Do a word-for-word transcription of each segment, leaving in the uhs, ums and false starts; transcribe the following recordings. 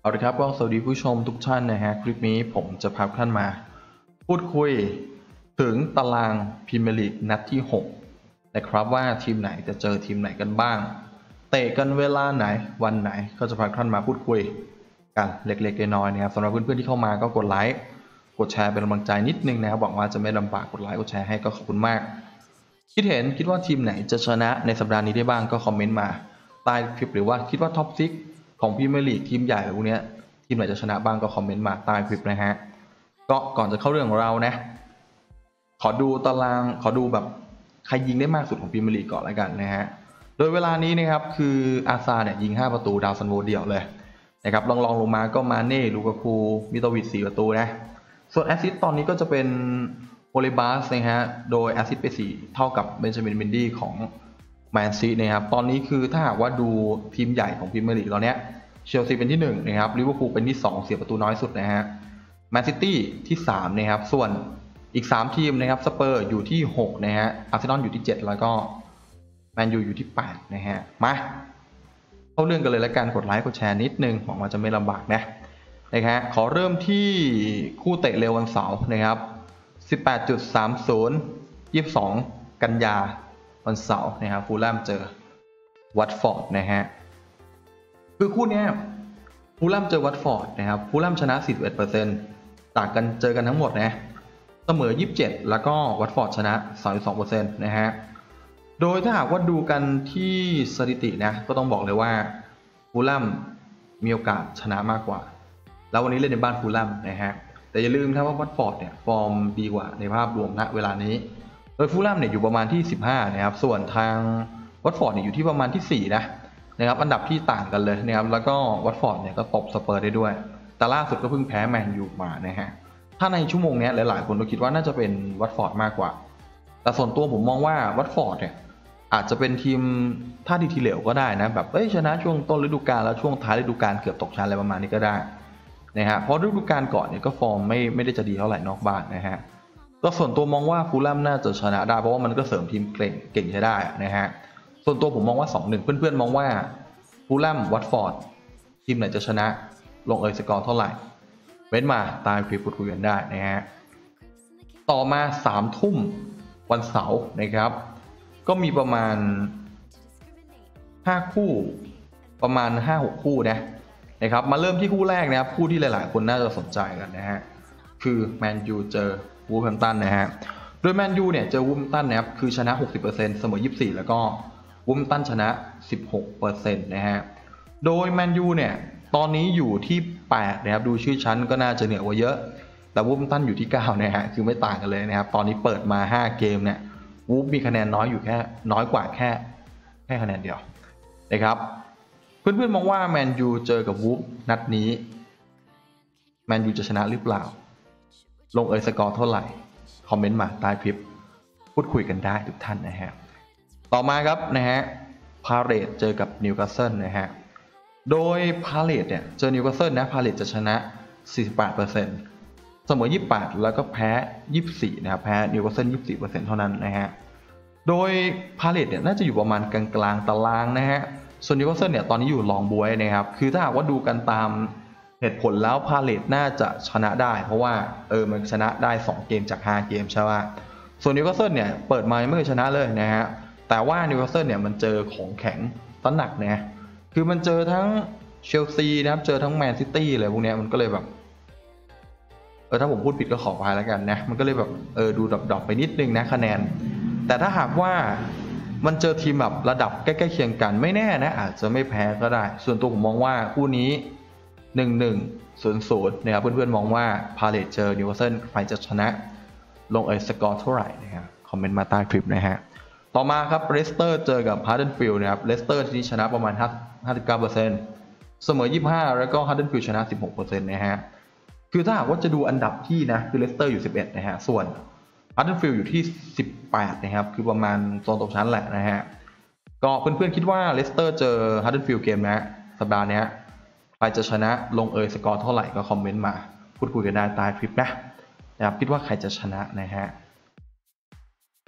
เอาละครับก็สวัสดีผู้ชมทุกท่านนะฮะคลิปนี้ผมจะพาท่านมา พูดคุยถึงตารางพรีเมียร์ลีกนัดที่หกนะครับว่าทีมไหนจะเจอทีมไหนกันบ้างเตะกันเวลาไหนวันไหนก็จะพาท่านมาพูดคุยกันเล็กๆน้อยๆนะครับสำหรับเพื่อนๆที่เข้ามาก็กดไลค์กดแชร์เป็นกำลังใจนิดนึงนะครับบอกว่าจะไม่ลำบากกดไลค์กดแชร์ให้ก็ขอบคุณมากคิดเห็นคิดว่าทีมไหนจะชนะในสัปดาห์นี้ได้บ้างก็คอมเมนต์มาใต้คลิปหรือว่าคิดว่าท็อปซิกของพรีเมียร์ลีกทีมใหญ่พวกนี้ทีมไหนจะชนะบ้างก็คอมเมนต์มาใต้คลิปนะฮะก็ก่อนจะเข้าเรื่องของเรานะขอดูตารางขอดูแบบใครยิงได้มากสุดของพรีเมียร์ลีกก่อนแล้วกันนะฮะโดยเวลานี้นะครับคืออาซาเนี่ยยิงห้าประตูดาวซันโวเดี่ยวเลยนะครับลองลองลงมาก็มาเน่ลูกาคูมิโตวิชสี่ประตูนะส่วนแอสซิสต์ตอนนี้ก็จะเป็นโอลิบาสนะฮะโดยแอสซิสต์ไปสี่เท่ากับเบนจามินเมนดี้ของแมนซีนะครับตอนนี้คือถ้าหากว่าดูทีมใหญ่ของพรีเมียร์ลีกตอนเนี้ยเชลซีเป็นที่หนึ่งนะครับลิเวอร์พูลเป็นที่สองเสียประตูน้อยสุดนะฮะแมนซิตี้ที่สามนะครับส่วนอีกสามทีมนะครับสเปอร์อยู่ที่หกนะฮะอาร์เซนอลอยู่ที่เจ็ดแล้วก็แมนยูอยู่ที่แปดนะฮะมาเข้าเรื่องกันเลยแล้วกันกดไลค์กดแชร์นิดนึงหวังว่าจะไม่ลำบากนะนะครับขอเริ่มที่คู่เตะเร็ววันเสาร์นะครับ สิบแปดจุดสามศูนย์ ยี่สิบสอง กันยาวันเสาร์นะครับฟูลแลมเจอวัตฟอร์ดนะฮะคือคู่นี้ฟูลแลมเจอวัตฟอร์ดนะครับฟูลแลมชนะ สี่สิบเอ็ดเปอร์เซ็นต์ ต่างกันเจอกันทั้งหมดนะเสมอยี่สิบเจ็ดแล้วก็วัตฟอร์ดชนะ สามสิบสองเปอร์เซ็นต์ นะฮะโดยถ้าหากว่าดูกันที่สถิตินะก็ต้องบอกเลยว่าฟูลแลมมีโอกาสชนะมากกว่าแล้ววันนี้เล่นในบ้านฟูลแลมนะฮะแต่อย่าลืมนะว่าวัตฟอร์ดเนี่ยฟอร์มดีกว่าในภาพรวมณเวลานี้โดยฟูลแลมเนี่ยอยู่ประมาณที่สิบห้านะครับส่วนทางวัตฟอร์ดเนี่ยอยู่ที่ประมาณที่สี่นะนะครับอันดับที่ต่างกันเลยนะครับแล้วก็วัตฟอร์ดเนี่ยก็ตบสเปอร์ได้ด้วยแต่ล่าสุดก็เพิ่งแพ้แมนยูมานะฮะถ้าในชั่วโมงนี้หลายๆคนก็คิดว่าน่าจะเป็นวัตฟอร์ดมากกว่าแต่ส่วนตัวผมมองว่าวัตฟอร์ดเนี่ยอาจจะเป็นทีมท่าทีทีเหลวก็ได้นะแบบเอ้ยชนะช่วงต้นฤดูกาลแล้วช่วงท้ายฤดูกาลเกือบตกชั้นอะไรประมาณนี้ก็ได้นะฮะเพราะฤดูกาลก่อนเนี่ยก็ฟอร์มไม่ไม่ได้จะดีเท่าไหร่นอกบ้านนะฮะก็ส่วนตัวมองว่าฟูลแลมน่าจะชนะได้เพราะว่ามันก็เสริมทีมเก่งเก่งใช้ได้นะฮะส่วนตัวผมมองว่า สองหนึ่ง เพื่อนๆมองว่าฟูลแลมวัตฟอร์ดทีมไหนจะชนะลงเอยสกอร์เท่าไหร่เว้นมาตามคลิปพูดคุยกันได้นะฮะต่อมาสามทุ่มวันเสาร์นะครับก็มีประมาณห้าคู่ประมาณ ห้าหก คู่นะนะครับมาเริ่มที่คู่แรกนะครับคู่ที่หลายๆคนน่าจะสนใจกันนะฮะคือแมนยูเจอวูลแฮมป์ตันนะฮะโดยแมนยูเนี่ยเจอวูลแฮมป์ตันนะครับคือชนะ หกสิบเปอร์เซ็นต์ เสมอยี่สิบสี่แล้วก็วูลแฮมป์ตันชนะ สิบหกเปอร์เซ็นต์ นะฮะโดยแมนยูเนี่ยตอนนี้อยู่ที่แปดนะครับดูชื่อชั้นก็น่าจะเหนือกว่าเยอะแต่วูลแฮมป์ตันอยู่ที่เก้านะฮะคือไม่ต่างกันเลยนะครับตอนนี้เปิดมาห้าเกมเนี่ยวูฟมีคะแนนน้อยอยู่แค่น้อยกว่าแค่แค่คะแนนเดียวนะครับเพื่อนๆมองว่าแมนยูเจอกับวูฟนัดนี้แมนยูจะชนะหรือเปล่าลงเอยสกอร์เท่าไหร่คอมเมนต์มาใต้คลิปพูดคุยกันได้ทุกท่านนะฮะต่อมาครับนะฮะพาเลตเจอกับนิวคาสเซิลนะฮะโดยพาเลตเนี่ยเจอนิวคาสเซิลนะพาเลตจะชนะ สี่สิบแปดเปอร์เซ็นต์ เสมอยี่สิบแปดแล้วก็แพ้ยี่สิบสี่นะครับแพ้นิวคาสเซิล ยี่สิบสี่เปอร์เซ็นต์ เท่านั้นนะฮะโดยพาเลตเนี่ยน่าจะอยู่ประมาณกลางๆตารางนะฮะส่วนนิวคาสเซิลเนี่ยตอนนี้อยู่รองบวยนะครับคือถ้าหากว่าดูกันตามเหตุผลแล้วพาเลตน่าจะชนะได้เพราะว่าเออมันชนะได้สองเกมจากห้าเกมใช่ป่ะส่วนนิวคาสเซิลเนี่ยเปิดมาไม่เคยชนะเลยนะฮะแต่ว่านิวคาสเซิลเนี่ยมันเจอของแข็งตั้งหนักนะคือมันเจอทั้งเชลซีนะครับเจอทั้งแมนซิตี้เลยพวกนี้มันก็เลยแบบเออถ้าผมพูดผิดก็ขออภัยแล้วกันนะมันก็เลยแบบเออดูดรอปๆไปนิดนึงนะคะแนนแต่ถ้าหากว่ามันเจอทีมแบบระดับใกล้ๆเคียงกันไม่แน่นะอาจจะไม่แพ้ก็ได้ส่วนตัวผมมองว่าคู่นี้หนึ่งหนึ่ง ศูนย์ศูนย์นะครับเพื่อนๆมองว่าพาเลตเจอนิวคาสเซิลใครจะชนะลงเอยสกอร์เท่าไหร่นะครับคอมเมนต์มาใต้คลิปนะฮะต่อมาครับเลสเตอร์เจอกับฮาร์เดนฟิลด์นะครับเลสเตอร์ที่ชนะประมาณห้าสิบเก้าเปอร์เซ็นต์ เสมอยี่สิบห้าแล้วก็ฮาร์เดนฟิลด์ชนะ สิบหกเปอร์เซ็นต์ นะฮะคือถ้าหากว่าจะดูอันดับที่นะคือเลสเตอร์อยู่สิบเอ็ดนะฮะส่วนฮาร์เดนฟิลด์อยู่ที่สิบแปดนะครับคือประมาณโซนตกชั้นแหละนะฮะก็เพื่อนๆคิดว่าเลสเตอร์เจอฮาร์เดนฟิลด์เกมนะสัปดาห์นี้ใครจะชนะลงเอยสกอร์เท่าไหร่ก็คอมเมนต์มาพูดคุยกันได้ใต้คลิปนะนะครับคิดว่าใครจะชนะนะฮะ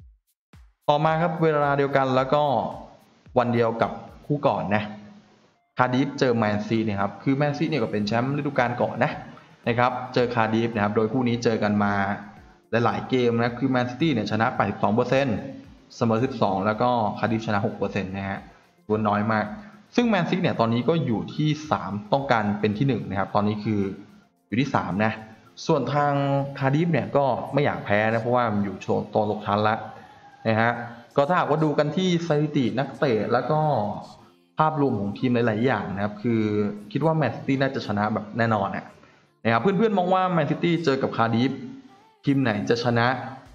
ต่อมาครับเวลาเดียวกันแล้วก็วันเดียวกับคู่ก่อนนะคาร์ดิฟเจอแมนซีนะครับคือแมนซีเนี่ยก็เป็นแชมป์ฤดูกาลก่อนนะนะครับเจอคาร์ดิฟนะครับโดยคู่นี้เจอกันมาหลายๆเกมนะคือแมนซิตี้เนี่ยชนะ แปดสิบสองเปอร์เซ็นต์ เสมอ สิบสอง แล้วก็คาร์ดิฟชนะ หกเปอร์เซ็นต์ นะฮะตัวน้อยมากซึ่งแมนซิตี้เนี่ยตอนนี้ก็อยู่ที่สามต้องการเป็นที่หนึ่งนะครับตอนนี้คืออยู่ที่สามนะส่วนทางคาร์ดิฟเนี่ยก็ไม่อยากแพ้นะเพราะว่ามันอยู่โชว์ตัวตกชั้นละนะฮะก็ถ้าหากว่าดูกันที่สถิตินักเตะแล้วก็ภาพรวมของทีมหลายๆอย่างนะครับคือคิดว่าแมนซิตี้น่าจะชนะแบบแน่นอนนะครับเพื่อนๆมองว่าแมนซิตี้เจอกับคาร์ดิฟทีมไหนจะชนะ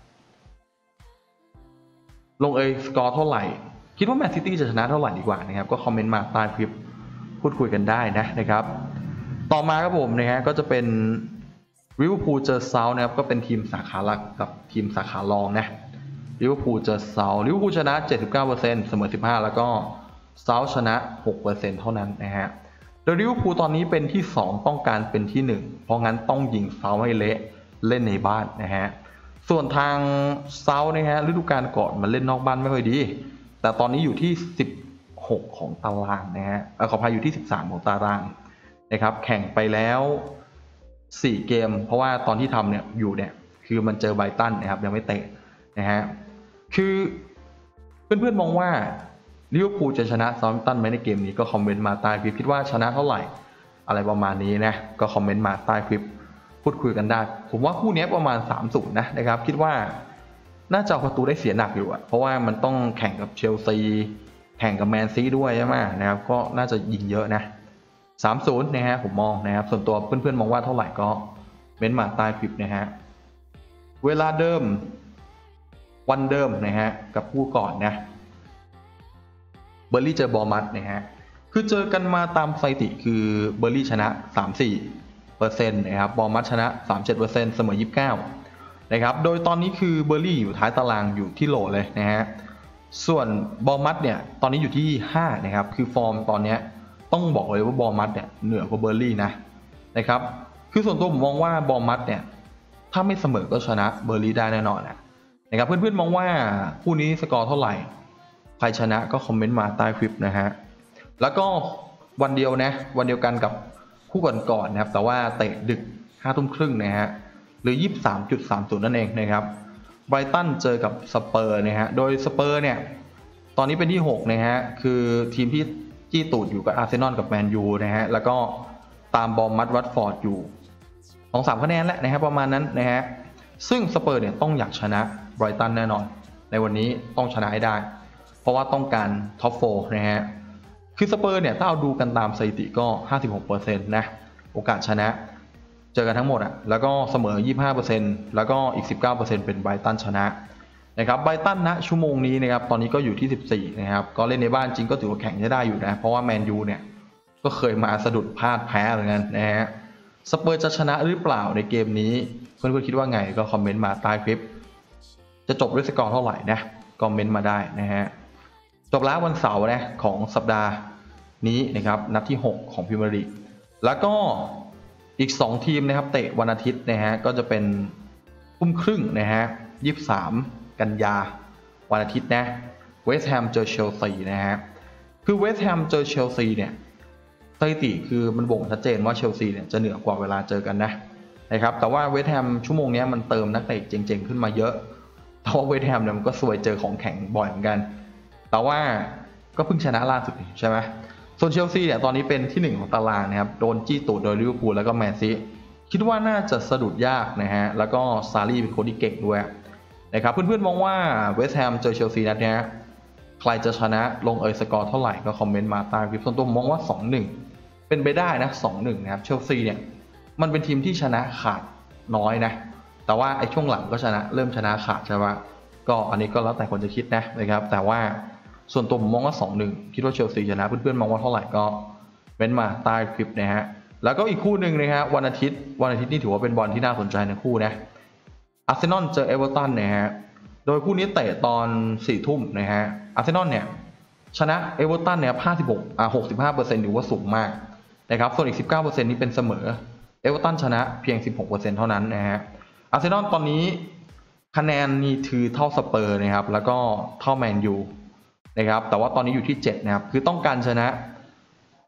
ลงเอยสกอร์เท่าไหร่คิดว่าแมนซิตี้จะชนะเท่าไหร่ดีกว่านะครับก็คอมเมนต์มาใต้คลิปพูดคุยกันได้นะนะครับต่อมาครับผมนะฮะก็จะเป็นลิเวอร์พูลเจอเซาท์นะครับก็เป็นทีมสาขาหลักกับทีมสาขารองนะลิเวอร์พูลเจอเซาท์ลิเวอร์พูลชนะ เจ็ดสิบเก้าเปอร์เซ็นต์ เสมอสิบห้าแล้วก็เซาท์ชนะ หกเปอร์เซ็นต์ เท่านั้นนะฮะโดยลิเวอร์พูลตอนนี้เป็นที่สองต้องการเป็นที่หนึ่งเพราะงั้นต้องยิงเซาท์ให้เละเล่นในบ้านนะฮะส่วนทางเซาท์นะฮะฤดูกาลก่อนมันเล่นนอกบ้านไม่ค่อยดีแต่ตอนนี้อยู่ที่สิบหกของตารางนะฮะเออขออภัยอยู่ที่สิบสามของตารางนะครับแข่งไปแล้วสี่เกมเพราะว่าตอนที่ทำเนี่ยอยู่เนี่ยคือมันเจอไบรตันนะครับยังไม่เตะนะฮะคือเพื่อนๆมองว่าลิเวอร์พูลจะชนะเซาท์แฮมป์ตันไหมในเกมนี้ก็คอมเมนต์มาใต้คลิปคิดว่าชนะเท่าไหร่อะไรประมาณนี้นะก็คอมเมนต์มาใต้คลิปพูดคุยกันได้ผมว่าคู่นี้ประมาณ สามศูนย์ นะนะครับคิดว่าน่าจะเอาประตูได้เสียหนักอยู่อะเพราะว่ามันต้องแข่งกับเชลซีแข่งกับแมนซีด้วยใช่ไหมนะครับก็น่าจะยิงเยอะนะ สามศูนย์ นะฮะผมมองนะครับส่วนตัวเพื่อนๆมองว่าเท่าไหร่ก็เม้นมาใต้คลิปนะฮะเวลาเดิมวันเดิมนะฮะกับคู่ก่อนนะเบอร์ลี่เจอบอร์มัธนะฮะคือเจอกันมาตามสถิติคือเบอร์ลี่ชนะ สามสิบสี่เปอร์เซ็นต์ นะครับบอร์มัธชนะ สามสิบเจ็ดเปอร์เซ็นต์ เสมอยี่สิบเก้านะครับโดยตอนนี้คือเบอร์ลี่อยู่ท้ายตารางอยู่ที่โหลเลยนะฮะส่วนบอร์มัธเนี่ยตอนนี้อยู่ที่ห้านะครับคือฟอร์มตอนนี้ต้องบอกเลยว่าบอร์มัธเนี่ยเหนือกว่าเบอร์ลี่นะนะครับคือส่วนตัวผมมองว่าบอร์มัธเนี่ยถ้าไม่เสมอก็ชนะเบอร์ลี่ได้แน่นอนนะนะครับเพื่อนๆมองว่าคู่นี้สกอร์เท่าไหร่ใครชนะก็คอมเมนต์มาใต้คลิปนะฮะแล้วก็วันเดียวนะวันเดียวกันกับคู่ก่อนๆนะครับแต่ว่าเตะดึกห้าทุ่มครึ่งนะฮะหรือ ยี่สิบสามจุดสามศูนย์ นั่นเองนะครับไบรตันเจอกับสเปอร์นะฮะโดยสเปอร์เนี่ยตอนนี้เป็นที่หกนะฮะคือทีมที่จี้ตูดอยู่กับอาร์เซนอลกับแมนยูนะฮะแล้วก็ตามบอร์มัธวัตฟอร์ดอยู่ สองสาม คะแนนแล้วนะครับประมาณนั้นนะฮะซึ่งสเปอร์เนี่ยต้องอยากชนะไบรตันแน่นอนในวันนี้ต้องชนะให้ได้เพราะว่าต้องการท็อปโฟร์นะฮะคือสเปอร์เนี่ยถ้าเอาดูกันตามสถิติก็ ห้าสิบหกเปอร์เซ็นต์ นะโอกาสชนะเจอกันทั้งหมดอ่ะแล้วก็เสมอ ยี่สิบห้าเปอร์เซ็นต์ แล้วก็อีก สิบเก้าเปอร์เซ็นต์ เป็นไบรตันชนะนะครับไบรตันณชั่วโมงนี้นะครับตอนนี้ก็อยู่ที่สิบสี่นะครับก็เล่นในบ้านจริงก็ถือว่าแข่งได้อยู่นะเพราะว่าแมนยูเนี่ยก็เคยมาสะดุดพลาดแพ้เหมือนกันนะฮะสเปอร์จะชนะหรือเปล่าในเกมนี้เพื่อนๆคิดว่าไงก็คอมเมนต์มาใต้คลิปจะจบด้วยสกอร์เท่าไหร่นะคอมเมนต์มาได้นะฮะจบแล้ววันเสาร์นะของสัปดาห์นี้นะครับนัดที่หกของพรีเมียร์ลีกแล้วก็อีกสองทีมนะครับเตะวันอาทิตย์นะฮะก็จะเป็นทุ่มครึ่งนะฮะยี่สิบสามกันยาวันอาทิตย์นะเวสต์แฮมเจอเชลซีนะฮะคือเวสต์แฮมเจอเชลซีเนี่ยสถิติคือมันบ่งชัดเจนว่าเชลซีเนี่ยจะเหนือกว่าเวลาเจอกันนะนะครับแต่ว่าเวสต์แฮมชั่วโมงนี้มันเติมนักเตะเจ๋งๆขึ้นมาเยอะแต่ว่าเวสต์แฮมเนี่ยมันก็สวยเจอของแข็งบ่อยเหมือนกันแต่ว่าก็เพิ่งชนะล่าสุดใช่ไหมส่วนเชลซีเนี่ยตอนนี้เป็นที่หนึ่งของตารางนะครับโดนจี้ตูดโดยลิเวอร์พูลแล้วก็แมนซีคิดว่าน่าจะสะดุดยากนะฮะแล้วก็ซารี่เป็นคนที่เก่งด้วยนะครับเพื่อนๆมองว่าเวสต์แฮมเจอเชลซีนัดนี้ใครจะชนะลงเอยสกอร์เท่าไหร่ก็คอมเมนต์มาใต้คลิปส่วนตัวมองว่า สองหนึ่ง เป็นไปได้นะ สองหนึ่ง นะครับเชลซีเนี่ยมันเป็นทีมที่ชนะขาดน้อยนะแต่ว่าไอ้ช่วงหลังก็ชนะเริ่มชนะขาดใช่ไหมก็อันนี้ก็แล้วแต่คนจะคิดนะนะครับแต่ว่าส่วนตัวผมมองว่า สองหนึ่ง คิดว่าเชลซีชนะเพื่อนๆมองว่าเท่าไหร่ก็เม้นมาใต้คลิปนะฮะแล้วก็อีกคู่หนึ่งนะฮะวันอาทิตย์วันอาทิตย์นี่ถือว่าเป็นบอลที่น่าสนใจในคู่นะอาร์เซนอลเจอเอเวอร์ตันนะฮะโดยคู่นี้เตะตอนสี่ทุ่มนะฮะอาร์เซนอลเนี่ยชนะเอเวอร์ตันเนี่ยห้าสิบหกอ่า หกสิบห้าเปอร์เซ็นต์ ถือว่าสูงมากนะครับส่วนอีก สิบเก้าเปอร์เซ็นต์ นี้เป็นเสมอเอเวอร์ตันชนะเพียง สิบหกเปอร์เซ็นต์ เท่านั้นนะฮะอาร์เซนอลตอนนี้คะแนนนี่ถือเท่าสเปอร์นะครับแล้วก็เท่าแมนยูนะครับแต่ว่าตอนนี้อยู่ที่เจ็ดนะครับคือต้องการชนะ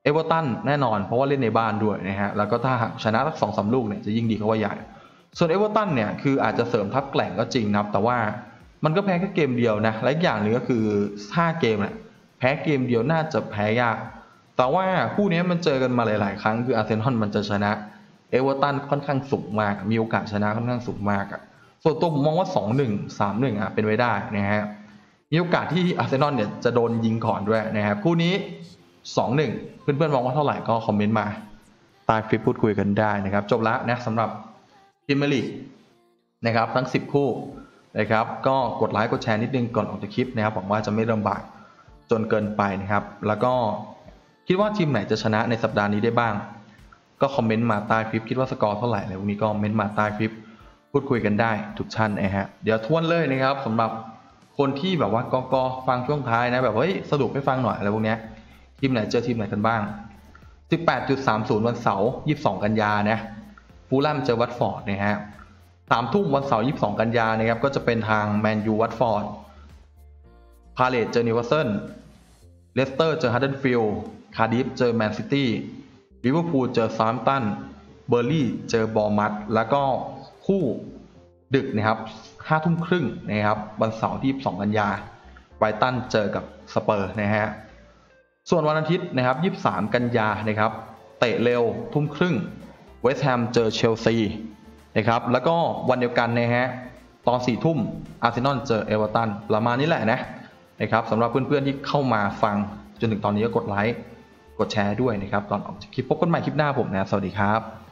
เอเวอร์ตันแน่นอนเพราะว่าเล่นในบ้านด้วยนะฮะแล้วก็ถ้าหากชนะสักสองสามลูกเนี่ยจะยิ่งดีเข้าว่าใหญ่ส่วนเอเวอร์ตันเนี่ยคืออาจจะเสริมทัพแกร่งก็จริงนะแต่ว่ามันก็แพ้แค่เกมเดียวนะและอีกอย่างหนึ่งก็คือห้าเกมเนี่ยแพ้เกมเดียวน่าจะแพ้ยากแต่ว่าคู่นี้มันเจอกันมาหลายๆครั้งคืออาร์เซนอลมันจะชนะเอเวอร์ตันค่อนข้างสูงมากมีโอกาสชนะค่อนข้างสูงมากอ่ะส่วนตัวผมมองว่า สองหนึ่ง สามหนึ่ง อ่ะเป็นไปได้นะฮะมีโอกาสที่อาร์เซนอลเนี่ยจะโดนยิงก่อนด้วยนะครับคู่นี้ สองหนึ่ง เพื่อนๆมองว่าเท่าไหร่ก็คอมเมนต์มาใต้คลิปพูดคุยกันได้นะครับจบแล้วนะสำหรับพรีเมียร์ลีกนะครับทั้งสิบคู่นะครับก็กดไลค์กดแชร์นิดนึงก่อนออกจากคลิปนะครับหวังว่าจะไม่ลำบากจนเกินไปนะครับแล้วก็คิดว่าทีมไหนจะชนะในสัปดาห์นี้ได้บ้างก็คอมเมนต์มาใต้คลิปคิดว่าสกอร์เท่าไหร่อะไรพวกนี้ก็คอมเมนต์มาใต้คลิปพูดคุยกันได้ทุกท่านนะฮะเดี๋ยวทวนเลยนะครับสำหรับคนที่แบบว่ากกฟังช่วงท้ายนะแบบเฮ้ยสรุปให้ฟังหน่อยอะไรพวกนี้ทีมไหนเจอทีมไหนกันบ้าง สิบแปดจุดสามศูนย์ วันเสาร์ยี่สิบสองกันยานะฟูลแลมเจอวัตฟอร์ดนะฮะสามทุ่มวันเสาร์ยี่สิบสองกันยานะครับก็จะเป็นทางแมนยูวัตฟอร์ดพาเลตเจอนิวคาสเซิลเลสเตอร์เจอฮัดเดิลฟิลด์คาร์ดิฟเจอแมนซิตี้ลิเวอร์พูลเจอซาร์แฮมป์ตันเบอร์ลี่เจอบอร์มัธแล้วก็คู่ดึกนะครับห้าทุ่มครึ่งนะครับวันเสาร์ที่ยี่สิบสองกันยาไบรตันเจอกับสเปอร์นะฮะส่วนวันอาทิตย์นะครับยี่สิบสามกันยานะครับเตะเร็วทุ่มครึ่งเวสต์แฮมเจอเชลซีนะครับแล้วก็วันเดียวกันนะฮะตอนสี่ทุ่มอาร์เซนอลเจอเอเวอร์ตันประมาณนี้แหละนะนะครับสำหรับเพื่อนๆที่เข้ามาฟังจนถึงตอนนี้ก็กดไลค์กดแชร์ด้วยนะครับตอนออกจากคลิปพบกันใหม่คลิปหน้าผมนะสวัสดีครับ